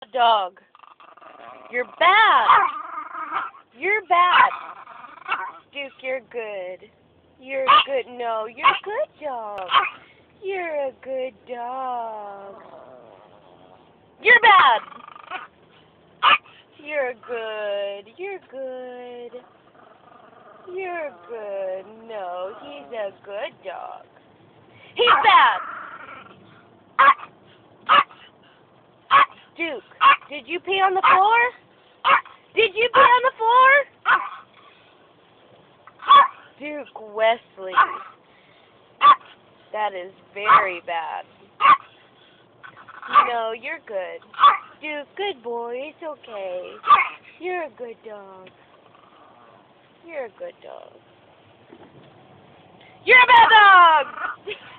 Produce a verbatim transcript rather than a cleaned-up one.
Dog. You're bad. You're bad. Duke, you're good. You're a good. No, you're a good dog. You're a good dog. You're bad. You're good. You're good. You're good. No, he's a good dog. He's bad. Duke, did you pee on the floor? Did you pee on the floor? Duke Wesley. That is very bad. No, you're good. Duke, good boy. It's okay. You're a good dog. You're a good dog. You're a bad dog!